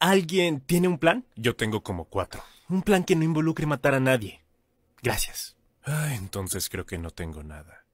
¿Alguien tiene un plan? Yo tengo como 4. Un plan que no involucre matar a nadie. Gracias. Entonces creo que no tengo nada.